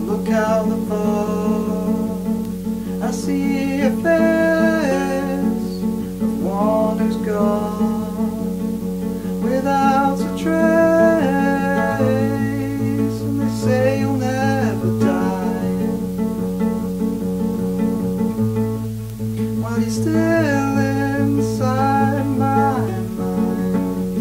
look out the far, I see a face of one who's gone without a trace, and they say you'll never die while you're still inside my mind.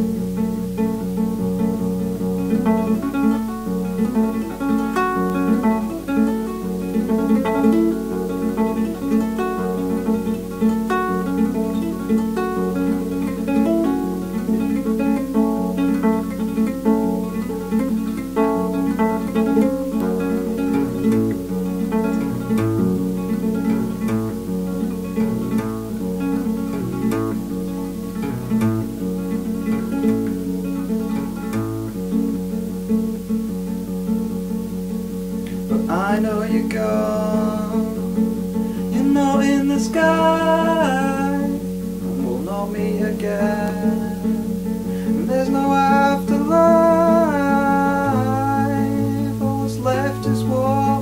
But I know you're gone, you're not in the sky, and we'll not meet again, and there's no afterlife. All that's left is war.